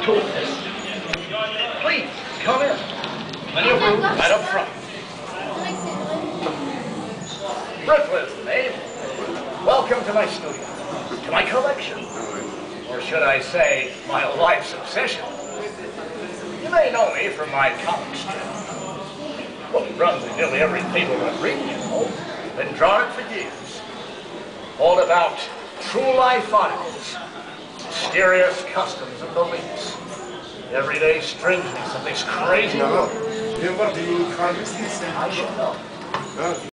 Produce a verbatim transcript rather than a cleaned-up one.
Coolness. Please, come in. Plenty of room right up front. Ripleys, the name. Welcome to my studio, to my collection, or should I say, my life's obsession. You may know me from my comic strip. Well, it runs in nearly every paper I'm reading, you know. Been drawing it for years. All about true life files, mysterious customs and beliefs, everyday strangeness of this crazy world. I should know.